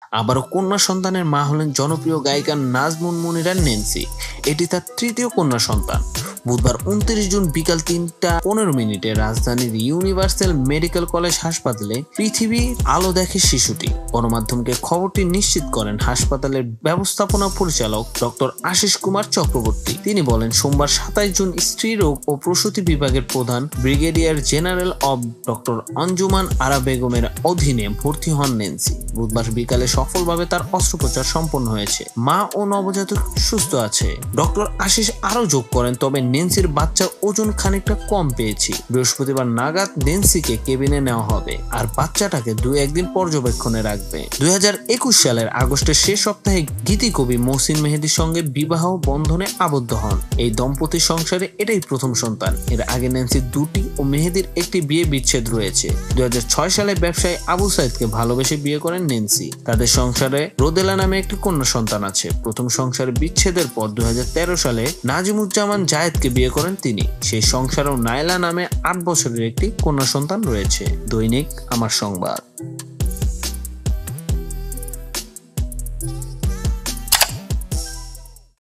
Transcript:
আবারও কন্যা সন্তানের মা হলেন জনপ্রিয় গায়িকা নাজমুন মুনিরা নেন্সি। এটি তার তৃতীয় কন্যা সন্তান। বুধবার 29 জুন বিকাল 3:15 রাজধানীর ইউনিভার্সাল মেডিকেল কলেজ হাসপাতালে পৃথিবীর আলো দেখে শিশুটি। গণমাধ্যমকে খবরটি নিশ্চিত করেন হাসপাতালের ব্যবস্থাপনা পরিচালক ডক্টর আশিস কুমার চক্রবর্তী। তিনি বলেন, সোমবার 27 জুন স্ত্রীরোগ ও প্রসূতি বিভাগের প্রধান ব্রিগেডিয়ার জেনারেল অব ডক্টর অঞ্জুমান আরা বেগমের অধীনে ভর্তি হন নেন্সি। বুধবার বিকালে সফলভাবে তার অস্ত্রোপচার সম্পন্ন হয়েছে। মা ও নবজাতক সুস্থ আছে। ডক্টর আশিস আরো যোগ করেন, তবে নেন্সির বাচ্চার ওজন খানিকটা কম পেয়েছি। বৃহস্পতিবার নাগাদ নেন্সিকে কেবিনে নেওয়া হবে আর বাচ্চাটাকে 2-1 দিন পর্যবেক্ষণে রাখবে। 2021 সালের আগস্টের শেষ সপ্তাহে গীতিকবি মহসিন মেহেদীর সঙ্গে বিবাহ বন্ধনে আবদ্ধ হন। এই দম্পতির সংসারে এটাই প্রথম সন্তান। এর আগে নেন্সির 2টি ও মেহেদীর একটি বিয়ে বিচ্ছেদ রয়েছে। 2006 সালে ব্যবসায়ী আবু সাইদকে ভালোবেসে বিয়ে করেন নেন্সি। তাদের সংসারে রোদেলা নামে একটি কন্যা সন্তান আছে। প্রথম সংসারে বিচ্ছেদের পর 2013 সালে নাজিমুজ্জামান জায়েদকে বিয়ে করেন তিনি। সেই সংসারেও নাইলা নামে 8 বছরের একটি কন্যা সন্তান রয়েছে। দৈনিক আমার সংবাদ।